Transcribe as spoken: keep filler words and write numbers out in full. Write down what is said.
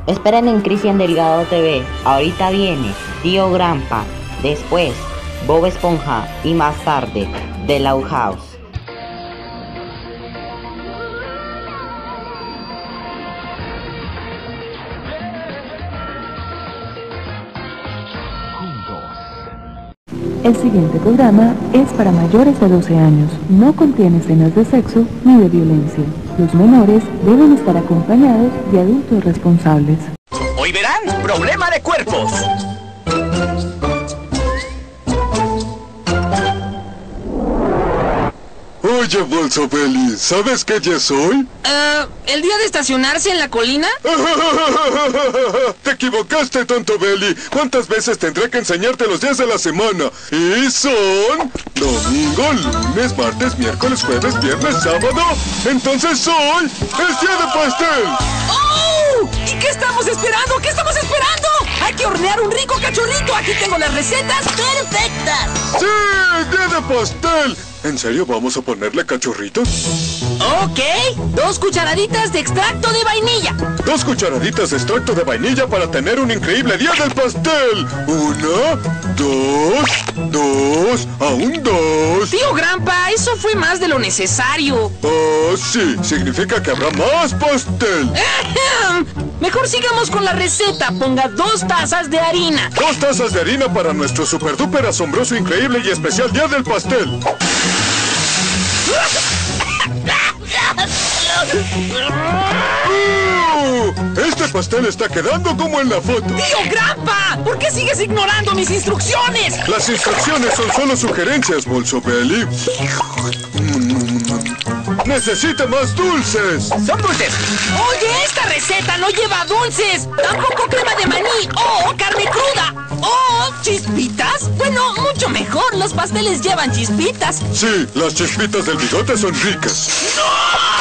Esperen en Cristian Delgado T V. Ahorita viene Tío Grampa, después Bob Esponja y más tarde The Loud House. El siguiente programa es para mayores de doce años. No contiene escenas de sexo ni de violencia. Los menores deben estar acompañados de adultos responsables. Hoy verán Problema de Cuerpos. Oye, Bolsobelli, ¿sabes qué día es hoy? Uh, ¿el día de estacionarse en la colina? Te equivocaste, tonto Belly. ¿Cuántas veces tendré que enseñarte los días de la semana? Y son... domingo, lunes, martes, miércoles, jueves, viernes, sábado. Entonces hoy es día de pastel. ¡Oh! ¿Y qué estamos esperando? ¿Qué estamos esperando? Hay que hornear un rico cachorrito. Aquí tengo las recetas perfectas. ¡Sí! ¡Día de pastel! ¿En serio vamos a ponerle cachorritos? Ok, dos cucharaditas de extracto de vainilla. Dos cucharaditas de extracto de vainilla para tener un increíble día del pastel. Una, dos, dos, aún dos. Tío Grampa, eso fue más de lo necesario. Oh, sí, significa que habrá más pastel. Mejor sigamos con la receta. Ponga dos tazas de harina. Dos tazas de harina para nuestro super duper asombroso, increíble y especial día del pastel. ¡Uh! Este pastel está quedando como en la foto. ¡Tío Grampa! ¿Por qué sigues ignorando mis instrucciones? Las instrucciones son solo sugerencias, Bolsobelli. ¡Necesita más dulces! ¡Son dulces! Oye, esta receta no lleva dulces. Tampoco crema de maní. ¡Oh, carne cruda! ¡Oh, chispitas! Bueno, mucho mejor. Los pasteles llevan chispitas. Sí, las chispitas del bigote son ricas. ¡No!